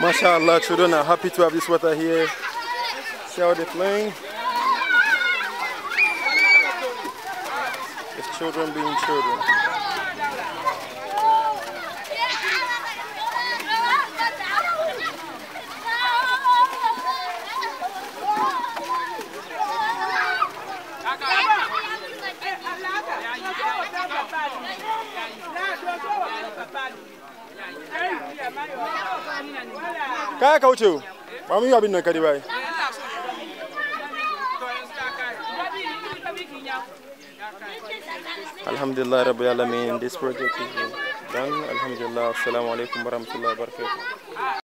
MashaAllah, children are happy to have this water here. See how they're playing? It's children being children. Kaya kauchu, mami yabi na kadibai. Alhamdulillah Rabbil Alamin, this project is done. Alhamdulillah. Assalamu alaikum warahmatullahi wabarakatuh.